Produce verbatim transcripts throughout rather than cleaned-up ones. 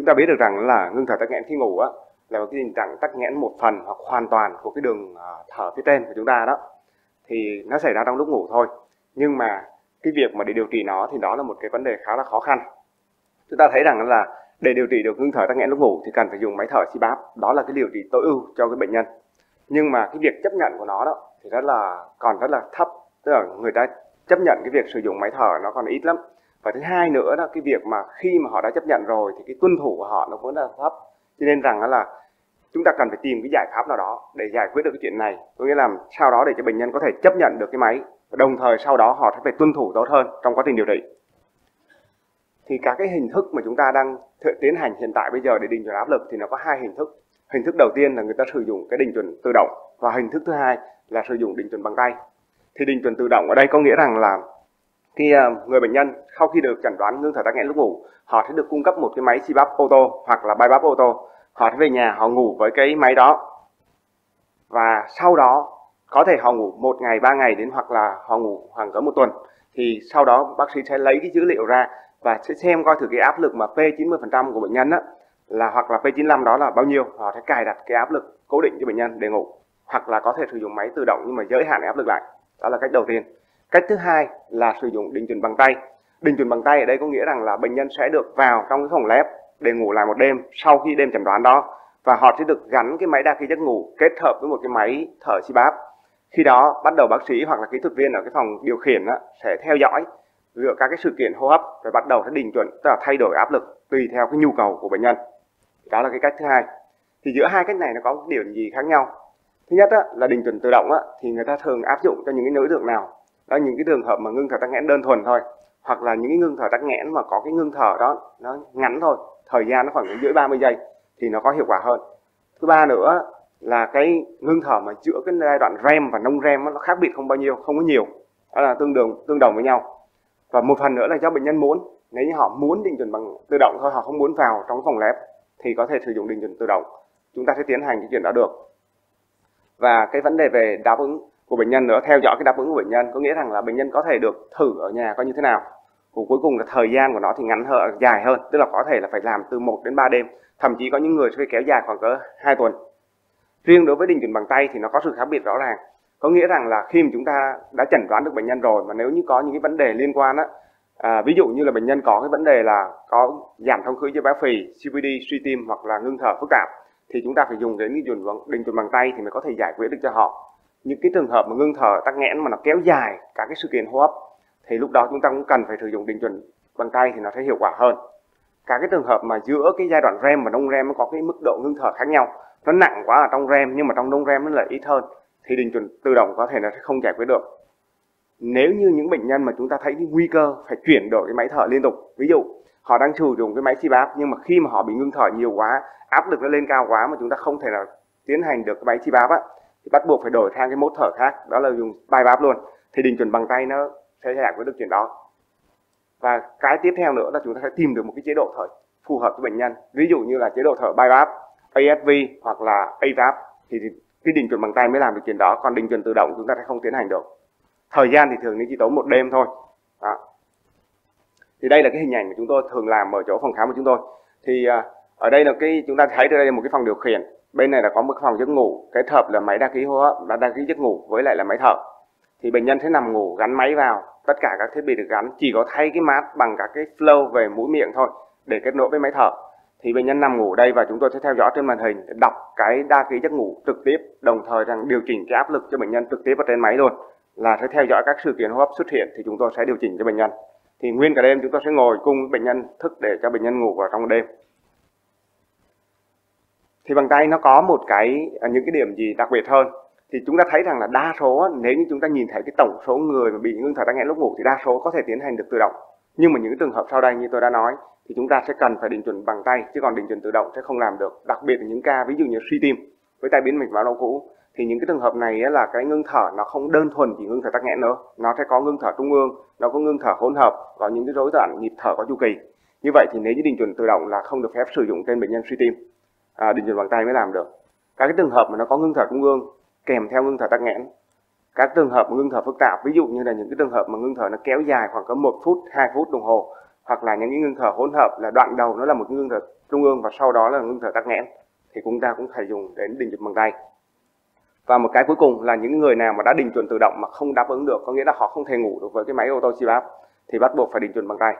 chúng ta biết được rằng là ngưng thở tắc nghẽn khi ngủ á là một cái tình trạng tắc nghẽn một phần hoặc hoàn toàn của cái đường thở phía trên của chúng ta đó, thì nó xảy ra trong lúc ngủ thôi. Nhưng mà cái việc mà để điều trị nó thì đó là một cái vấn đề khá là khó khăn. Chúng ta thấy rằng là để điều trị được ngưng thở tắc nghẽn lúc ngủ thì cần phải dùng máy thở xê páp, đó là cái điều trị tối ưu cho cái bệnh nhân. Nhưng mà cái việc chấp nhận của nó đó thì rất là còn rất là thấp, tức là người ta chấp nhận cái việc sử dụng máy thở nó còn ít lắm. Và thứ hai nữa đó, cái việc mà khi mà họ đã chấp nhận rồi thì cái tuân thủ của họ nó vẫn là thấp. Cho nên rằng là chúng ta cần phải tìm cái giải pháp nào đó để giải quyết được cái chuyện này, có nghĩa là sau đó để cho bệnh nhân có thể chấp nhận được cái máy, đồng thời sau đó họ sẽ phải tuân thủ tốt hơn trong quá trình điều trị. Thì các cái hình thức mà chúng ta đang tiến hành hiện tại bây giờ để định chuẩn áp lực thì nó có hai hình thức. Hình thức đầu tiên là người ta sử dụng cái định chuẩn tự động, và hình thức thứ hai là sử dụng định chuẩn bằng tay. Thì định chuẩn tự động ở đây có nghĩa rằng là khi người bệnh nhân sau khi được chẩn đoán ngưng thở tắc nghẽn lúc ngủ, họ sẽ được cung cấp một cái máy xê páp auto hoặc là BiPAP auto. Họ sẽ về nhà họ ngủ với cái máy đó, và sau đó có thể họ ngủ một ngày, ba ngày đến hoặc là họ ngủ khoảng cỡ một tuần. Thì sau đó bác sĩ sẽ lấy cái dữ liệu ra và sẽ xem coi thử cái áp lực mà P chín mươi phần trăm của bệnh nhân á, là hoặc là P chín mươi lăm đó là bao nhiêu. Họ sẽ cài đặt cái áp lực cố định cho bệnh nhân để ngủ, hoặc là có thể sử dụng máy tự động nhưng mà giới hạn áp lực lại. Đó là cách đầu tiên. Cách thứ hai là sử dụng định chuẩn bằng tay. Định chuẩn bằng tay ở đây có nghĩa rằng là bệnh nhân sẽ được vào trong cái phòng lab để ngủ lại một đêm sau khi đêm chẩn đoán đó, và họ sẽ được gắn cái máy đa khí giấc ngủ kết hợp với một cái máy thở xê páp. Khi đó bắt đầu bác sĩ hoặc là kỹ thuật viên ở cái phòng điều khiển đó, sẽ theo dõi dựa các cái sự kiện hô hấp rồi bắt đầu sẽ định chuẩn, tức là thay đổi áp lực tùy theo cái nhu cầu của bệnh nhân. Đó là cái cách thứ hai. Thì giữa hai cách này nó có điểm gì khác nhau? Thứ nhất á, là định chuẩn tự động á, thì người ta thường áp dụng cho những cái đối tượng nào? Đó là những cái trường hợp mà ngưng thở tắc nghẽn đơn thuần thôi, hoặc là những cái ngưng thở tắc nghẽn mà có cái ngưng thở đó nó ngắn thôi, thời gian nó khoảng dưới ba mươi giây thì nó có hiệu quả hơn. Thứ ba nữa là cái ngưng thở mà giữa cái giai đoạn REM và non REM nó khác biệt không bao nhiêu, không có nhiều, đó là tương đương tương đồng với nhau. Và một phần nữa là do bệnh nhân muốn, nếu như họ muốn định chuẩn bằng tự động thôi, họ không muốn vào trong phòng lab thì có thể sử dụng định chuẩn tự động, chúng ta sẽ tiến hành cái chuyện đó được. Và cái vấn đề về đáp ứng của bệnh nhân nữa, theo dõi cái đáp ứng của bệnh nhân, có nghĩa rằng là bệnh nhân có thể được thử ở nhà coi như thế nào. Và cuối cùng là thời gian của nó thì ngắn hơn, dài hơn, tức là có thể là phải làm từ một đến ba đêm, thậm chí có những người sẽ kéo dài khoảng cỡ hai tuần. Riêng đối với định chuẩn bằng tay thì nó có sự khác biệt rõ ràng. Có nghĩa rằng là khi mà chúng ta đã chẩn đoán được bệnh nhân rồi, mà nếu như có những cái vấn đề liên quan á, à, ví dụ như là bệnh nhân có cái vấn đề là có giảm thông khí cho béo phì, xê pê đê, suy tim hoặc là ngưng thở phức tạp, thì chúng ta phải dùng đến định chuẩn bằng, định chuẩn bằng tay thì mới có thể giải quyết được cho họ. Những cái trường hợp mà ngưng thở tắc nghẽn mà nó kéo dài các cái sự kiện hô hấp thì lúc đó chúng ta cũng cần phải sử dụng định chuẩn bằng tay thì nó sẽ hiệu quả hơn. Các cái trường hợp mà giữa cái giai đoạn REM và non REM nó có cái mức độ ngưng thở khác nhau, nó nặng quá ở trong REM nhưng mà trong non REM nó lại ít hơn, thì định chuẩn tự động có thể nó sẽ không giải quyết được. Nếu như những bệnh nhân mà chúng ta thấy cái nguy cơ phải chuyển đổi cái máy thở liên tục, ví dụ họ đang sử dụng cái máy xê páp nhưng mà khi mà họ bị ngưng thở nhiều quá, áp lực nó lên cao quá mà chúng ta không thể nào tiến hành được cái máy xê páp á, thì bắt buộc phải đổi sang cái mốt thở khác, đó là dùng BiPAP luôn, thì định chuẩn bằng tay nó sẽ giải quyết được chuyện đó. Và cái tiếp theo nữa là chúng ta sẽ tìm được một cái chế độ thở phù hợp với bệnh nhân, ví dụ như là chế độ thở BiPAP, a ét vê hoặc là a váp, thì cái định chuẩn bằng tay mới làm được chuyện đó, còn định chuẩn tự động chúng ta sẽ không tiến hành được. Thời gian thì thường chỉ tốn một đêm thôi. Đó. Thì đây là cái hình ảnh mà chúng tôi thường làm ở chỗ phòng khám của chúng tôi. Thì uh, ở đây là cái chúng ta thấy đây là một cái phòng điều khiển, bên này là có một cái phòng giấc ngủ, cái thập là máy đa khí hô hấp, là đa khí giấc ngủ với lại là máy thở. Thì bệnh nhân sẽ nằm ngủ gắn máy vào, tất cả các thiết bị được gắn, chỉ có thay cái mát bằng các cái flow về mũi miệng thôi để kết nối với máy thở. Thì bệnh nhân nằm ngủ đây và chúng tôi sẽ theo dõi trên màn hình để đọc cái đa khí giấc ngủ trực tiếp, đồng thời rằng điều chỉnh cái áp lực cho bệnh nhân trực tiếp vào trên máy luôn, là sẽ theo dõi các sự kiện hô hấp xuất hiện thì chúng tôi sẽ điều chỉnh cho bệnh nhân. Thì nguyên cả đêm chúng tôi sẽ ngồi cùng bệnh nhân thức để cho bệnh nhân ngủ vào trong đêm. Thì bằng tay nó có một cái những cái điểm gì đặc biệt hơn, thì chúng ta thấy rằng là đa số nếu như chúng ta nhìn thấy cái tổng số người mà bị ngưng thở tắc nghẽn lúc ngủ thì đa số có thể tiến hành được tự động. Nhưng mà những trường hợp sau đây như tôi đã nói thì chúng ta sẽ cần phải định chuẩn bằng tay, chứ còn định chuẩn tự động sẽ không làm được. Đặc biệt là những ca ví dụ như suy tim với tai biến mạch máu não cũ, thì những cái trường hợp này là cái ngưng thở nó không đơn thuần chỉ ngưng thở tắc nghẽn nữa, nó sẽ có ngưng thở trung ương, nó có ngưng thở hỗn hợp, có những cái rối loạn nhịp thở có chu kỳ. Như vậy thì nếu như định chuẩn tự động là không được phép sử dụng trên bệnh nhân suy tim, à, định chuẩn bằng tay mới làm được. Các cái trường hợp mà nó có ngưng thở trung ương kèm theo ngưng thở tắc nghẽn, các trường hợp mà ngưng thở phức tạp, ví dụ như là những cái trường hợp mà ngưng thở nó kéo dài khoảng có một phút, hai phút đồng hồ, hoặc là những cái ngưng thở hỗn hợp là đoạn đầu nó là một ngưng thở trung ương và sau đó là ngưng thở tắc nghẽn thì chúng ta cũng phải dùng đến đình chuẩn bằng tay. Và một cái cuối cùng là những người nào mà đã đình chuẩn tự động mà không đáp ứng được, có nghĩa là họ không thể ngủ được với cái máy auto xê páp thì bắt buộc phải đình chuẩn bằng tay.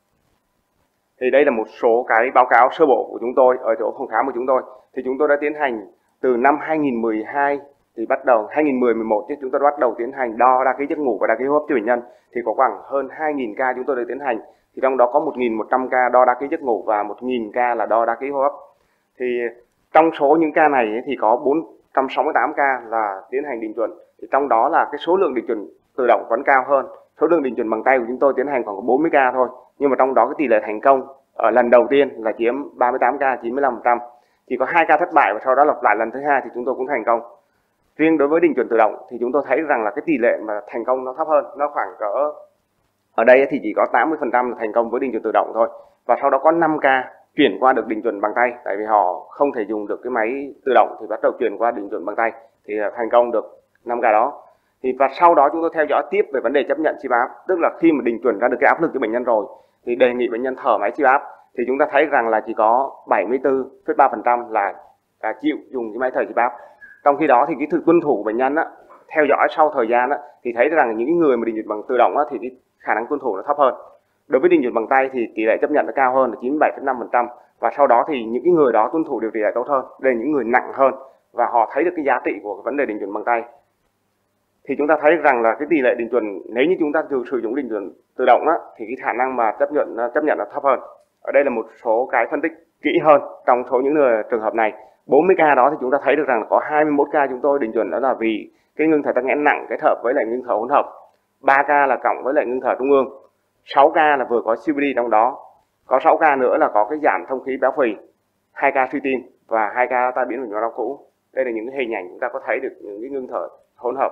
Thì đây là một số cái báo cáo sơ bộ của chúng tôi ở chỗ phòng khám của chúng tôi. Thì chúng tôi đã tiến hành từ năm hai nghìn mười hai thì bắt đầu hai nghìn mười mười một chứ chúng tôi bắt đầu tiến hành đo đa ký giấc ngủ và đa ký hô hấp cho bệnh nhân. Thì có khoảng hơn hai nghìn ca chúng tôi đã tiến hành. Thì trong đó có một nghìn một trăm ca đo đa ký giấc ngủ và một nghìn ca là đo đa ký hô hấp. Thì trong số những ca này thì có bốn trăm sáu mươi tám ca là tiến hành đình chuẩn. Thì trong đó là cái số lượng đình chuẩn tự động vẫn cao hơn. Số lượng đình chuẩn bằng tay của chúng tôi tiến hành khoảng bốn mươi ca thôi. Nhưng mà trong đó cái tỷ lệ thành công ở lần đầu tiên là chiếm ba mươi tám ca, chín mươi lăm phần trăm. Chỉ có hai ca thất bại và sau đó lặp lại lần thứ hai thì chúng tôi cũng thành công. Riêng đối với đình chuẩn tự động thì chúng tôi thấy rằng là cái tỷ lệ mà thành công nó thấp hơn, nó khoảng cỡ ở đây thì chỉ có tám mươi phần trăm là thành công với đình chuẩn tự động thôi. Và sau đó có năm ca chuyển qua được đình chuẩn bằng tay, tại vì họ không thể dùng được cái máy tự động thì bắt đầu chuyển qua đình chuẩn bằng tay thì thành công được năm ca đó. Thì và sau đó chúng tôi theo dõi tiếp về vấn đề chấp nhận xê páp, tức là khi mà đình chuẩn ra được cái áp lực cho bệnh nhân rồi thì đề nghị bệnh nhân thở máy xê páp thì chúng ta thấy rằng là chỉ có bảy mươi tư phẩy ba phần trăm là, là chịu dùng cái máy thở xê páp. Trong khi đó thì cái sự tuân thủ của bệnh nhân á, theo dõi sau thời gian á, thì thấy rằng những người mà đình chuẩn bằng tự động á, thì cái khả năng tuân thủ nó thấp hơn. Đối với đình chuẩn bằng tay thì tỷ lệ chấp nhận nó cao hơn là chín mươi bảy phẩy năm phần trăm và sau đó thì những cái người đó tuân thủ điều trị lại tốt hơn, đây là những người nặng hơn và họ thấy được cái giá trị của cái vấn đề đình chuẩn bằng tay. Thì chúng ta thấy rằng là cái tỷ lệ đình chuẩn nếu như chúng ta sử dụng đình chuẩn tự động á, thì cái khả năng mà chấp nhận chấp nhận là thấp hơn. Ở đây là một số cái phân tích kỹ hơn trong số những người, trường hợp này. bốn mươi ca đó thì chúng ta thấy được rằng là có hai mươi mốt ca chúng tôi đình chuẩn đó là vì cái ngưng thở tắc nghẽn nặng kết hợp với lại ngưng thở hỗn hợp. ba ca là cộng với lại ngưng thở trung ương. sáu ca là vừa có xê pê đê trong đó. Có sáu ca nữa là có cái giảm thông khí béo phì, hai ca suy tim và hai ca tai biến mạch máu não cũ. Đây là những cái hình ảnh chúng ta có thấy được những cái ngưng thở hỗn hợp.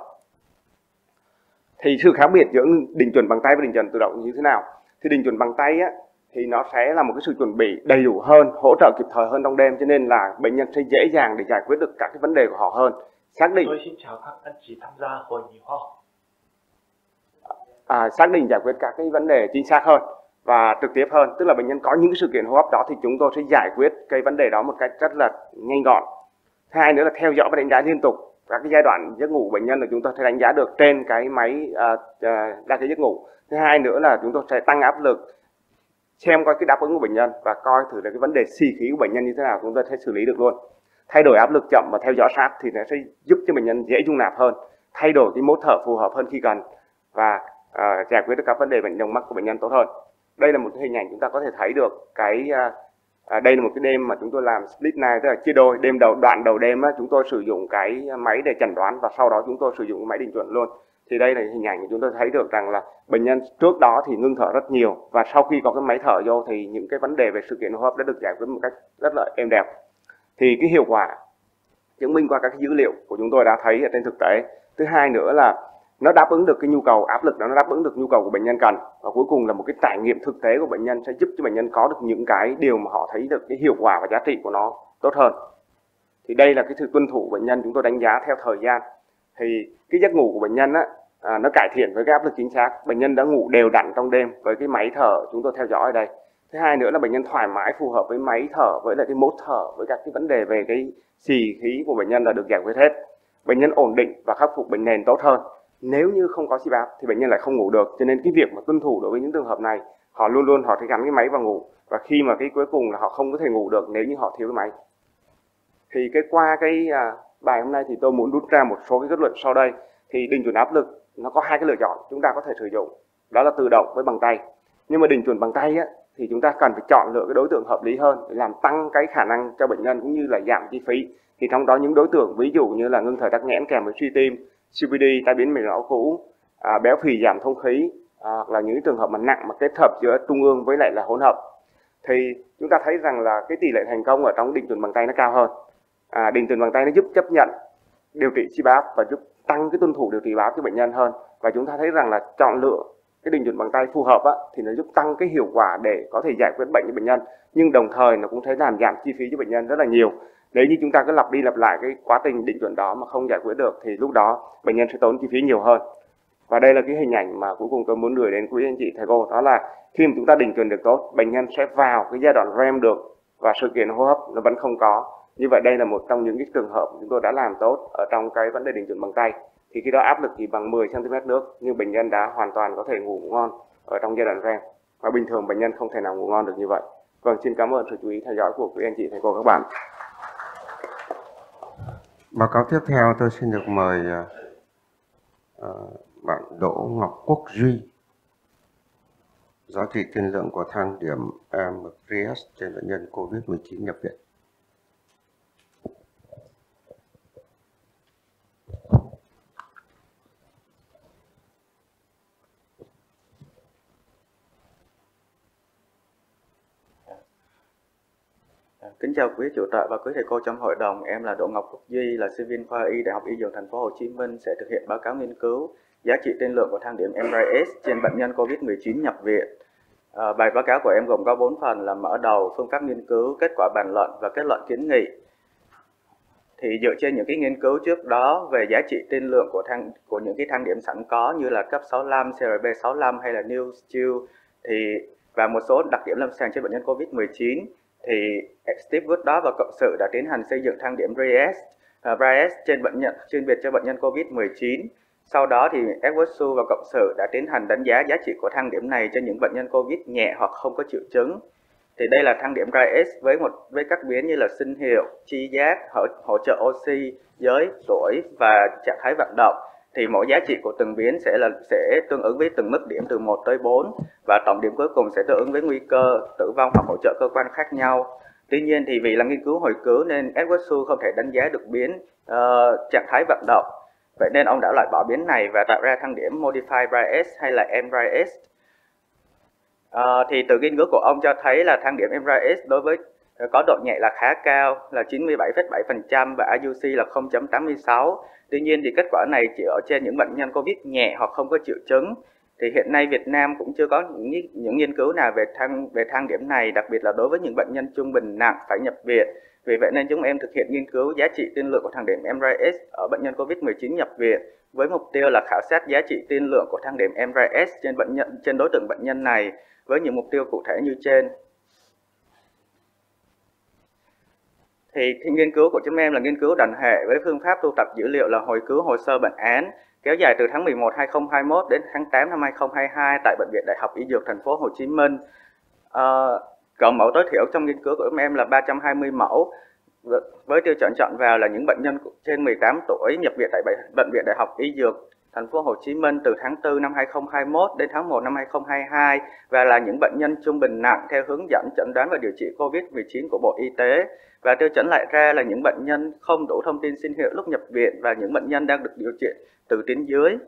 Thì sự khác biệt giữa đình chuẩn bằng tay và đình chuẩn tự động như thế nào? Thì đình chuẩn bằng tay á, thì nó sẽ là một cái sự chuẩn bị đầy đủ hơn, hỗ trợ kịp thời hơn trong đêm, cho nên là bệnh nhân sẽ dễ dàng để giải quyết được các cái vấn đề của họ hơn. Xác định Tôi xin chào các anh chị tham gia hội nghị khoa học. À, xác định giải quyết các cái vấn đề chính xác hơn và trực tiếp hơn, tức là bệnh nhân có những cái sự kiện hô hấp đó thì chúng tôi sẽ giải quyết cái vấn đề đó một cách rất là nhanh gọn. Thứ hai nữa là theo dõi và đánh giá liên tục các cái giai đoạn giấc ngủ của bệnh nhân là chúng tôi sẽ đánh giá được trên cái máy uh, uh, đa ký giấc ngủ. Thứ hai nữa là chúng tôi sẽ tăng áp lực xem coi cái đáp ứng của bệnh nhân và coi thử là cái vấn đề xì khí của bệnh nhân như thế nào, chúng ta sẽ xử lý được luôn. Thay đổi áp lực chậm và theo dõi sát thì nó sẽ giúp cho bệnh nhân dễ dung nạp hơn, thay đổi cái mốt thở phù hợp hơn khi cần và uh, giải quyết được các vấn đề bệnh đồng mắc của bệnh nhân tốt hơn. Đây là một cái hình ảnh chúng ta có thể thấy được cái uh, À, đây là một cái đêm mà chúng tôi làm split night, tức là chia đôi. Đêm đầu, đoạn đầu đêm á, chúng tôi sử dụng cái máy để chẩn đoán và sau đó chúng tôi sử dụng cái máy đình chuẩn luôn. Thì đây là hình ảnh chúng tôi thấy được rằng là bệnh nhân trước đó thì ngưng thở rất nhiều và sau khi có cái máy thở vô thì những cái vấn đề về sự kiện hô hấp đã được giải quyết một cách rất là êm đẹp. Thì cái hiệu quả chứng minh qua các cái dữ liệu của chúng tôi đã thấy ở trên thực tế. Thứ hai nữa là nó đáp ứng được cái nhu cầu áp lực đó, nó đáp ứng được nhu cầu của bệnh nhân cần, và cuối cùng là một cái trải nghiệm thực tế của bệnh nhân sẽ giúp cho bệnh nhân có được những cái điều mà họ thấy được cái hiệu quả và giá trị của nó tốt hơn. Thì đây là cái sự tuân thủ của bệnh nhân chúng tôi đánh giá theo thời gian. Thì cái giấc ngủ của bệnh nhân á, à, nó cải thiện với cái áp lực chính xác, bệnh nhân đã ngủ đều đặn trong đêm với cái máy thở chúng tôi theo dõi ở đây. Thứ hai nữa là bệnh nhân thoải mái phù hợp với máy thở, với lại cái mốt thở, với các cái vấn đề về cái xì khí của bệnh nhân là được giải quyết hết. Bệnh nhân ổn định và khắc phục bệnh nền tốt hơn. Nếu như không có xê páp thì bệnh nhân lại không ngủ được, cho nên cái việc mà tuân thủ đối với những trường hợp này, họ luôn luôn họ sẽ gắn cái máy vào ngủ, và khi mà cái cuối cùng là họ không có thể ngủ được nếu như họ thiếu cái máy. Thì cái qua cái à, bài hôm nay thì tôi muốn rút ra một số cái kết luận sau đây. Thì đình chuẩn áp lực nó có hai cái lựa chọn chúng ta có thể sử dụng, đó là tự động với bằng tay. Nhưng mà đình chuẩn bằng tay á, thì chúng ta cần phải chọn lựa cái đối tượng hợp lý hơn để làm tăng cái khả năng cho bệnh nhân cũng như là giảm chi phí. Thì trong đó những đối tượng ví dụ như là ngưng thở tắc nghẽn kèm với suy tim, xê pê đê, tai biến mạch não cũ, à, béo phì giảm thông khí, à, hoặc là những trường hợp mà nặng mà kết hợp giữa trung ương với lại là hỗn hợp, thì chúng ta thấy rằng là cái tỷ lệ thành công ở trong đình chuẩn bằng tay nó cao hơn. À, đình chuẩn bằng tay nó giúp chấp nhận điều trị xê páp và giúp tăng cái tuân thủ điều trị páp cho bệnh nhân hơn. Và chúng ta thấy rằng là chọn lựa cái đình chuẩn bằng tay phù hợp á, thì nó giúp tăng cái hiệu quả để có thể giải quyết bệnh cho bệnh nhân, nhưng đồng thời nó cũng thấy làm giảm chi phí cho bệnh nhân rất là nhiều. Nếu như chúng ta cứ lặp đi lặp lại cái quá trình định chuẩn đó mà không giải quyết được thì lúc đó bệnh nhân sẽ tốn chi phí nhiều hơn. Và đây là cái hình ảnh mà cuối cùng tôi muốn gửi đến quý anh chị thầy cô, đó là khi mà chúng ta định chuẩn được tốt, bệnh nhân sẽ vào cái giai đoạn rem được và sự kiện hô hấp nó vẫn không có. Như vậy đây là một trong những cái trường hợp chúng tôi đã làm tốt ở trong cái vấn đề định chuẩn bằng tay. Thì khi đó áp lực chỉ bằng mười xăng ti mét nước nhưng bệnh nhân đã hoàn toàn có thể ngủ ngon ở trong giai đoạn rem. Và bình thường bệnh nhân không thể nào ngủ ngon được như vậy. Vâng, xin cảm ơn sự chú ý theo dõi của quý anh chị, thầy cô, các bạn. Báo cáo tiếp theo tôi xin được mời uh, bạn Đỗ Ngọc Quốc Duy. Giá trị tiên lượng của thang điểm em rờ ét trên bệnh nhân Covid mười chín nhập viện. Kính chào quý chủ tọa và quý thầy cô trong hội đồng. Em là Đỗ Ngọc Quốc Duy, là sinh viên khoa Y Đại học Y Dược Thành phố Hồ Chí Minh, sẽ thực hiện báo cáo nghiên cứu giá trị tiên lượng của thang điểm em rờ ét trên bệnh nhân Covid mười chín nhập viện. À, bài báo cáo của em gồm có bốn phần là mở đầu, phương pháp nghiên cứu, kết quả bàn luận và kết luận kiến nghị. Thì dựa trên những cái nghiên cứu trước đó về giá trị tiên lượng của thang của những cái thang điểm sẵn có như là cấp sáu mươi lăm, xê rờ pê sáu mươi lăm hay là New Still thì và một số đặc điểm lâm sàng trên bệnh nhân Covid mười chín, thì Steve Wood và cộng sự đã tiến hành xây dựng thang điểm rờ ét, uh, rờ ét trên bệnh nhân chuyên biệt cho bệnh nhân Covid mười chín. Sau đó thì Edward Su và cộng sự đã tiến hành đánh giá giá trị của thang điểm này cho những bệnh nhân Covid nhẹ hoặc không có triệu chứng. Thì đây là thang điểm rờ ét với một với các biến như là sinh hiệu, tri giác, hỗ, hỗ trợ oxy, giới, tuổi và trạng thái vận động. Thì mỗi giá trị của từng biến sẽ là sẽ tương ứng với từng mức điểm từ một tới bốn và tổng điểm cuối cùng sẽ tương ứng với nguy cơ tử vong hoặc hỗ trợ cơ quan khác nhau. Tuy nhiên thì vì là nghiên cứu hồi cứu nên Edward Su không thể đánh giá được biến uh, trạng thái vận động. Vậy nên ông đã loại bỏ biến này và tạo ra thang điểm Modified rờ ét hay là em rờ ét. Uh, thì từ nghiên cứu của ông cho thấy là thang điểm em rờ ét đối với uh, có độ nhẹ là khá cao là chín mươi bảy phẩy bảy phần trăm và i u xê là không phẩy tám mươi sáu. Tuy nhiên thì kết quả này chỉ ở trên những bệnh nhân Covid nhẹ hoặc không có triệu chứng. Thì hiện nay Việt Nam cũng chưa có những, những nghiên cứu nào về thang về thang điểm này, đặc biệt là đối với những bệnh nhân trung bình nặng phải nhập viện. Vì vậy nên chúng em thực hiện nghiên cứu giá trị tiên lượng của thang điểm em rờ ét ở bệnh nhân Covid mười chín nhập viện với mục tiêu là khảo sát giá trị tiên lượng của thang điểm em rờ ét trên bệnh nhân trên đối tượng bệnh nhân này với những mục tiêu cụ thể như trên. Thì, thì nghiên cứu của chúng em là nghiên cứu đàn hệ với phương pháp thu thập dữ liệu là hồi cứu hồ sơ bệnh án kéo dài từ tháng mười một năm hai nghìn không trăm hai mươi mốt đến tháng tám năm hai nghìn không trăm hai mươi hai tại Bệnh viện Đại học Y Dược Thành phố Hồ Chí Minh. À, cộng mẫu tối thiểu trong nghiên cứu của chúng em là ba trăm hai mươi mẫu với tiêu chuẩn chọn vào là những bệnh nhân trên mười tám tuổi nhập viện tại Bệnh viện Đại học Y Dược Thành phố Hồ Chí Minh từ tháng tư năm hai nghìn không trăm hai mươi mốt đến tháng một năm hai nghìn không trăm hai mươi hai và là những bệnh nhân trung bình nặng theo hướng dẫn chẩn đoán và điều trị Covid mười chín của Bộ Y tế. Và tiêu chuẩn lại ra là những bệnh nhân không đủ thông tin sinh hiệu lúc nhập viện và những bệnh nhân đang được điều trị từ tuyến dưới.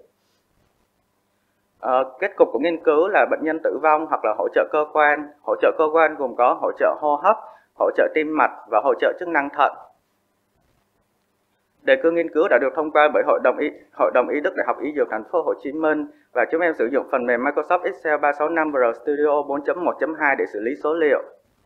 À, kết cục của nghiên cứu là bệnh nhân tử vong hoặc là hỗ trợ cơ quan. Hỗ trợ cơ quan gồm có hỗ trợ hô hấp, hỗ trợ tim mạch và hỗ trợ chức năng thận. Đề cương nghiên cứu đã được thông qua bởi Hội đồng Y, Hội đồng Y Đức Đại học Y Dược Thành phố Hồ Chí Minh và chúng em sử dụng phần mềm Microsoft Excel ba sáu năm và RStudio bốn chấm một chấm hai để xử lý số liệu.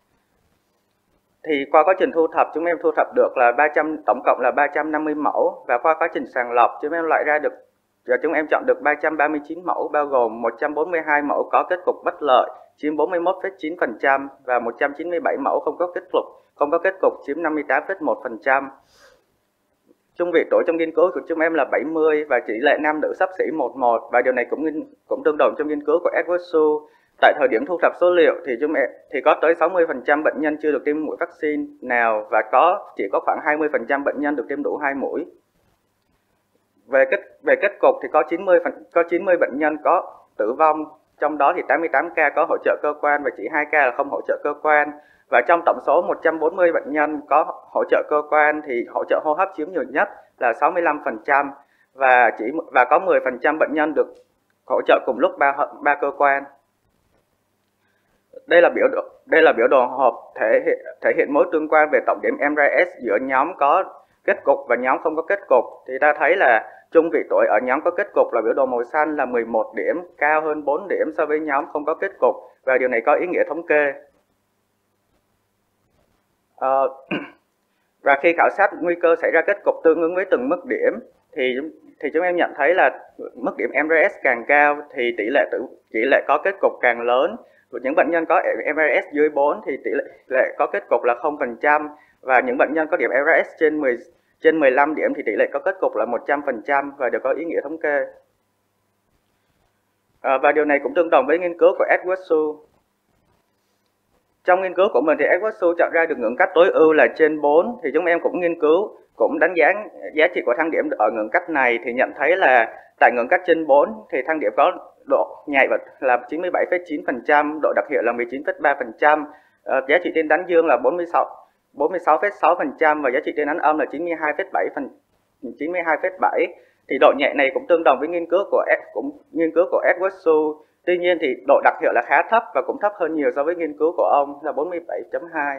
Thì qua quá trình thu thập, chúng em thu thập được là ba trăm tổng cộng là ba trăm năm mươi mẫu và qua quá trình sàng lọc, chúng em loại ra được và chúng em chọn được ba trăm ba mươi chín mẫu bao gồm một trăm bốn mươi hai mẫu có kết cục bất lợi chiếm bốn mươi mốt phẩy chín phần trăm và một trăm chín mươi bảy mẫu không có kết cục không có kết cục chiếm năm mươi tám phẩy một phần trăm. Chung vị tuổi trong nghiên cứu của chúng em là bảy mươi và tỷ lệ nam nữ xấp xỉ một một và điều này cũng cũng tương đồng trong nghiên cứu của Edward Su. Tại thời điểm thu thập số liệu thì chúng em thì có tới sáu mươi phần trăm bệnh nhân chưa được tiêm mũi vaccine nào và có chỉ có khoảng hai mươi phần trăm bệnh nhân được tiêm đủ hai mũi. Về kết về kết cục thì có chín mươi phần, có chín mươi bệnh nhân có tử vong, trong đó thì tám mươi tám ca có hỗ trợ cơ quan và chỉ hai ca là không hỗ trợ cơ quan. Và trong tổng số một trăm bốn mươi bệnh nhân có hỗ trợ cơ quan thì hỗ trợ hô hấp chiếm nhiều nhất là sáu mươi lăm phần trăm và chỉ và có mười phần trăm bệnh nhân được hỗ trợ cùng lúc ba ba cơ quan. Đây là biểu đồ đây là biểu đồ hộp thể hiện thể hiện mối tương quan về tổng điểm em rờ ét giữa nhóm có kết cục và nhóm không có kết cục. Thì ta thấy là chung vị tuổi ở nhóm có kết cục là biểu đồ màu xanh là mười một điểm, cao hơn bốn điểm so với nhóm không có kết cục và điều này có ý nghĩa thống kê. À, và khi khảo sát nguy cơ xảy ra kết cục tương ứng với từng mức điểm thì thì chúng em nhận thấy là mức điểm em rờ ét càng cao thì tỷ lệ tử tỷ lệ có kết cục càng lớn của những bệnh nhân có em rờ ét dưới bốn thì tỷ lệ, lệ có kết cục là không phần trăm, và những bệnh nhân có điểm em rờ ét trên mười trên mười lăm điểm thì tỷ lệ có kết cục là một trăm phần trăm và đều có ý nghĩa thống kê. À, và điều này cũng tương đồng với nghiên cứu của Edward Su. Trong nghiên cứu của mình thì Edward Su chọn ra được ngưỡng cách tối ưu là trên bốn, thì chúng em cũng nghiên cứu, cũng đánh giá giá trị của thang điểm ở ngưỡng cách này thì nhận thấy là tại ngưỡng cách trên bốn thì thang điểm có độ nhạy là chín mươi bảy phẩy chín phần trăm, độ đặc hiệu là mười chín phẩy ba phần trăm, à, giá trị trên đánh dương là bốn mươi sáu phẩy sáu phần trăm và giá trị trên đánh âm là chín mươi hai phẩy bảy phần chín mươi hai phẩy bảy. Thì độ nhạy này cũng tương đồng với nghiên cứu của cũng nghiên cứu của Edward Su. Tuy nhiên thì độ đặc hiệu là khá thấp và cũng thấp hơn nhiều so với nghiên cứu của ông là bốn mươi bảy phẩy hai.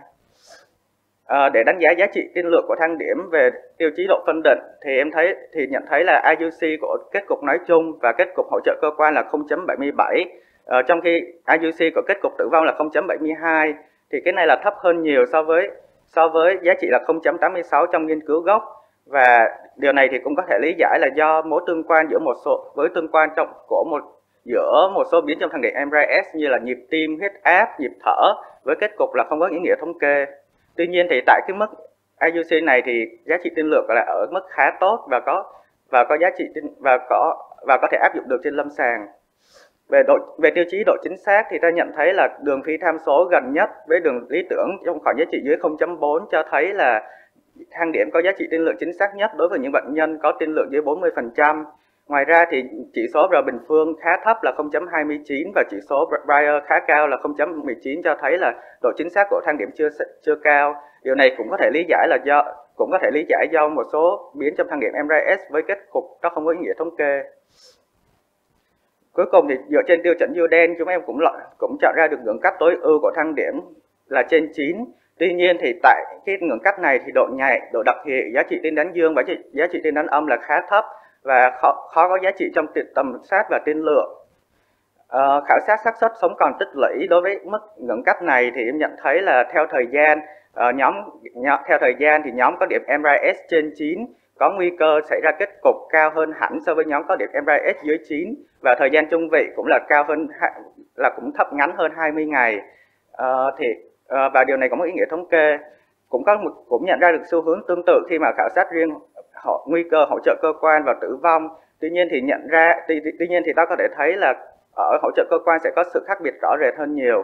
À, để đánh giá giá trị tiên lượng của thang điểm về tiêu chí độ phân định thì em thấy thì nhận thấy là i u xê của kết cục nói chung và kết cục hỗ trợ cơ quan là không phẩy bảy mươi bảy, à, trong khi i u xê của kết cục tử vong là không phẩy bảy mươi hai, thì cái này là thấp hơn nhiều so với so với giá trị là không phẩy tám mươi sáu trong nghiên cứu gốc. Và điều này thì cũng có thể lý giải là do mối tương quan giữa một số với tương quan trong của một giữa một số biến trong thang điểm em rờ ét như là nhịp tim, huyết áp, nhịp thở với kết cục là không có ý nghĩa thống kê. Tuy nhiên thì tại cái mức i u xê này thì giá trị tiên lượng là ở mức khá tốt và có và có giá trị và có và có thể áp dụng được trên lâm sàng. Về độ về tiêu chí độ chính xác thì ta nhận thấy là đường phi tham số gần nhất với đường lý tưởng trong khoảng giá trị dưới không phẩy bốn cho thấy là thang điểm có giá trị tiên lượng chính xác nhất đối với những bệnh nhân có tiên lượng dưới bốn mươi phần trăm. Ngoài ra thì chỉ số R bình phương khá thấp là không phẩy hai mươi chín và chỉ số Brier khá cao là không phẩy mười chín cho thấy là độ chính xác của thang điểm chưa chưa cao. Điều này cũng có thể lý giải là do cũng có thể lý giải do một số biến trong thang điểm em rờ ét với kết cục nó không có ý nghĩa thống kê. Cuối cùng thì dựa trên tiêu chuẩn Youden, chúng em cũng cũng chọn ra được ngưỡng cách tối ưu của thang điểm là trên chín. Tuy nhiên thì tại cái ngưỡng cách này thì độ nhạy, độ đặc hiệu, giá trị tiên đánh dương và giá trị tiên đánh âm là khá thấp và khó, khó có giá trị trong tầm soát và tiên lượng. À, khảo sát xác suất sống còn tích lũy đối với mức ngưỡng cách này thì em nhận thấy là theo thời gian à, nhóm, nhóm theo thời gian thì nhóm có điểm em rờ ét trên chín có nguy cơ xảy ra kết cục cao hơn hẳn so với nhóm có điểm em rờ ét dưới chín, và thời gian trung vị cũng là cao hơn là cũng thấp ngắn hơn hai mươi ngày. À, thì à, và điều này có một ý nghĩa thống kê. Cũng có một, cũng nhận ra được xu hướng tương tự khi mà khảo sát riêng họ, nguy cơ hỗ trợ cơ quan và tử vong. Tuy nhiên thì nhận ra tuy, tuy nhiên thì ta có thể thấy là ở hỗ trợ cơ quan sẽ có sự khác biệt rõ rệt hơn nhiều.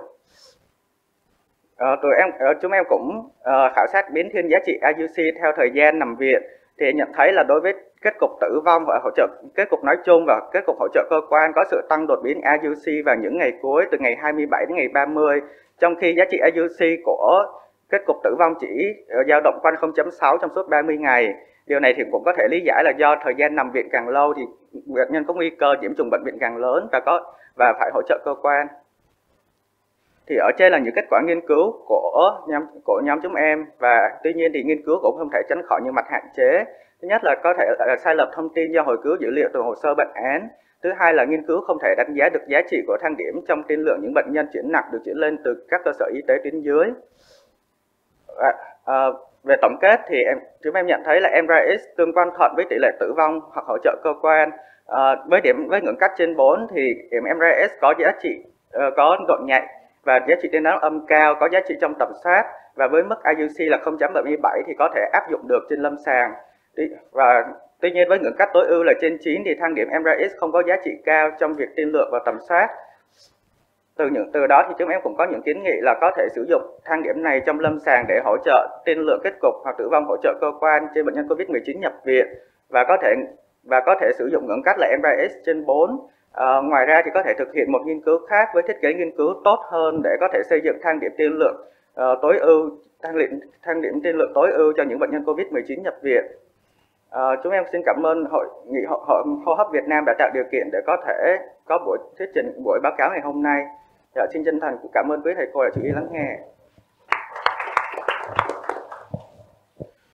À, tụi em chúng em cũng uh, khảo sát biến thiên giá trị i u xê theo thời gian nằm viện thì nhận thấy là đối với kết cục tử vong và hỗ trợ kết cục nói chung và kết cục hỗ trợ cơ quan có sự tăng đột biến i u xê vào những ngày cuối từ ngày hai mươi bảy đến ngày ba mươi, trong khi giá trị i u xê của kết cục tử vong chỉ dao động quanh không phẩy sáu trong suốt ba mươi ngày. Điều này thì cũng có thể lý giải là do thời gian nằm viện càng lâu thì bệnh nhân có nguy cơ nhiễm trùng bệnh viện càng lớn và có và phải hỗ trợ cơ quan. Thì ở trên là những kết quả nghiên cứu của nhóm của nhóm chúng em, và tuy nhiên thì nghiên cứu cũng không thể tránh khỏi những mặt hạn chế. Thứ nhất là có thể là sai lệch thông tin do hồi cứu dữ liệu từ hồ sơ bệnh án. Thứ hai là nghiên cứu không thể đánh giá được giá trị của thang điểm trong tiên lượng những bệnh nhân chuyển nặng được chuyển lên từ các cơ sở y tế tuyến dưới. À, à, về tổng kết thì em chúng em nhận thấy là em rờ ét tương quan thuận với tỷ lệ tử vong hoặc hỗ trợ cơ quan. À, với điểm với ngưỡng cách trên bốn thì điểm em rờ ét có giá trị uh, có độ nhạy và giá trị tiên đoán âm cao, có giá trị trong tầm soát, và với mức i u xê là không phẩy bảy mươi bảy thì có thể áp dụng được trên lâm sàng. Và tuy nhiên với ngưỡng cách tối ưu là trên chín thì thang điểm em rờ ét không có giá trị cao trong việc tiên lượng và tầm soát. Từ những từ đó thì chúng em cũng có những kiến nghị là có thể sử dụng thang điểm này trong lâm sàng để hỗ trợ tiên lượng kết cục hoặc tử vong hỗ trợ cơ quan trên bệnh nhân Covid mười chín nhập viện, và có thể và có thể sử dụng ngưỡng cách là em rờ ét trên bốn. À, ngoài ra thì có thể thực hiện một nghiên cứu khác với thiết kế nghiên cứu tốt hơn để có thể xây dựng thang điểm tiên lượng uh, tối ưu thang điểm thang điểm tiên lượng tối ưu cho những bệnh nhân Covid mười chín nhập viện. À, chúng em xin cảm ơn Hội nghị Hội hô hấp Việt Nam đã tạo điều kiện để có thể có buổi thuyết trình buổi báo cáo ngày hôm nay. Dạ, xin chân thành cảm ơn quý thầy cô đã chú ý lắng nghe.